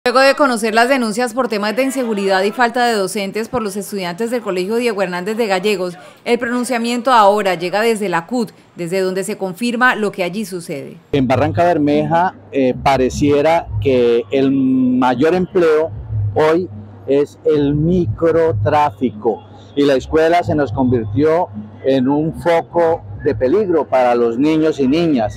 Luego de conocer las denuncias por temas de inseguridad y falta de docentes por los estudiantes del Colegio Diego Hernández de Gallegos, el pronunciamiento ahora llega desde la CUT, desde donde se confirma lo que allí sucede. En Barrancabermeja pareciera que el mayor empleo hoy es el microtráfico y la escuela se nos convirtió en un foco de peligro para los niños y niñas.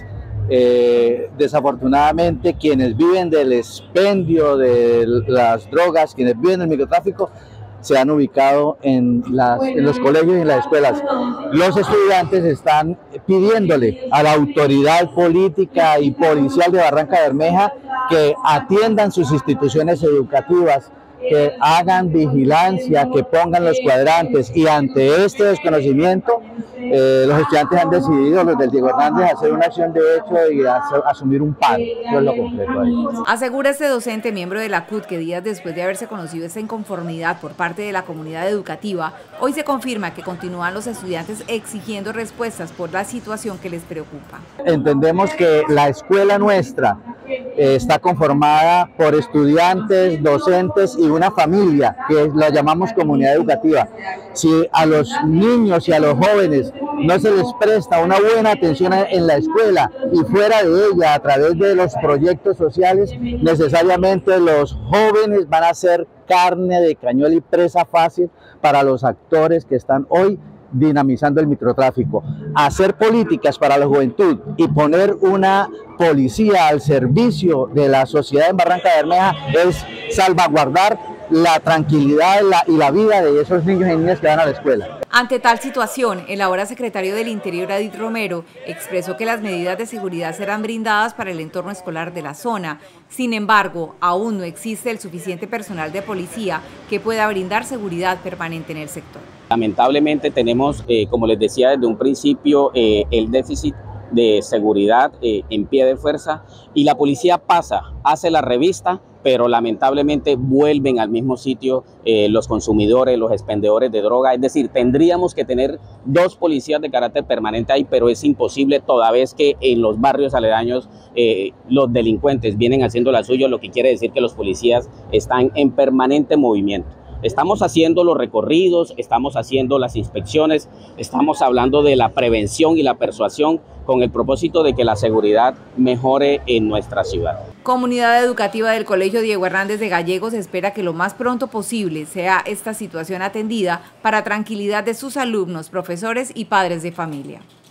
Desafortunadamente quienes viven del expendio de las drogas, quienes viven del microtráfico, se han ubicado en los colegios y en las escuelas. Los estudiantes están pidiéndole a la autoridad política y policial de Barrancabermeja que atiendan sus instituciones educativas, que hagan vigilancia, que pongan los cuadrantes, y ante este desconocimiento los estudiantes han decidido, los del Diego Hernández, hacer una acción de hecho y asumir un paro. Eso es lo concreto ahí. Asegura este docente, miembro de la CUT, que días después de haberse conocido esta inconformidad por parte de la comunidad educativa, hoy se confirma que continúan los estudiantes exigiendo respuestas por la situación que les preocupa. Entendemos que la escuela nuestra está conformada por estudiantes, docentes y una familia, que la llamamos comunidad educativa. Si a los niños y a los jóvenes no se les presta una buena atención en la escuela y fuera de ella a través de los proyectos sociales, necesariamente los jóvenes van a ser carne de cañón y presa fácil para los actores que están hoy dinamizando el microtráfico. Hacer políticas para la juventud y poner una policía al servicio de la sociedad en Barrancabermeja es salvaguardar la tranquilidad y la vida de esos niños y niñas que van a la escuela. Ante tal situación, el ahora secretario del Interior, Adit Romero, expresó que las medidas de seguridad serán brindadas para el entorno escolar de la zona. Sin embargo, aún no existe el suficiente personal de policía que pueda brindar seguridad permanente en el sector. Lamentablemente tenemos, como les decía desde un principio, el déficit de seguridad en pie de fuerza, y la policía hace la revista, pero lamentablemente vuelven al mismo sitio los consumidores, los expendedores de droga. Es decir, tendríamos que tener 2 policías de carácter permanente ahí, pero es imposible toda vez que en los barrios aledaños los delincuentes vienen haciendo la suya, lo que quiere decir que los policías están en permanente movimiento. Estamos haciendo los recorridos, estamos haciendo las inspecciones, estamos hablando de la prevención y la persuasión con el propósito de que la seguridad mejore en nuestra ciudad. Comunidad educativa del Colegio Diego Hernández de Gallegos espera que lo más pronto posible sea esta situación atendida para tranquilidad de sus alumnos, profesores y padres de familia.